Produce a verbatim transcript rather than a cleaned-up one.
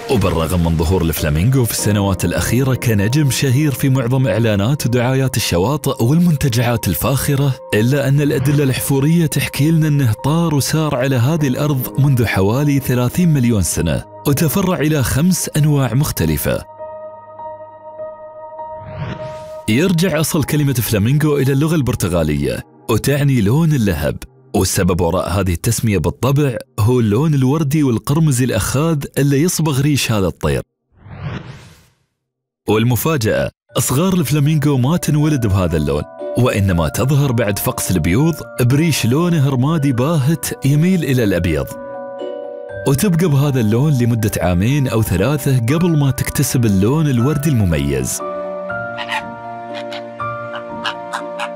وبالرغم من ظهور الفلامينغو في السنوات الأخيرة كنجم شهير في معظم إعلانات ودعايات الشواطئ والمنتجعات الفاخرة، إلا أن الأدلة الحفورية تحكي لنا أنه طار وسار على هذه الأرض منذ حوالي ثلاثين مليون سنة، وتفرع إلى خمس أنواع مختلفة. يرجع أصل كلمة فلامينغو إلى اللغة البرتغالية وتعني لون اللهب، والسبب وراء هذه التسمية بالطبع هو اللون الوردي والقرمزي الأخاذ اللي يصبغ ريش هذا الطير. والمفاجأة أصغار الفلامينغو ما تنولد بهذا اللون، وإنما تظهر بعد فقس البيوض بريش لونه رمادي باهت يميل إلى الأبيض، وتبقى بهذا اللون لمدة عامين أو ثلاثة قبل ما تكتسب اللون الوردي المميز.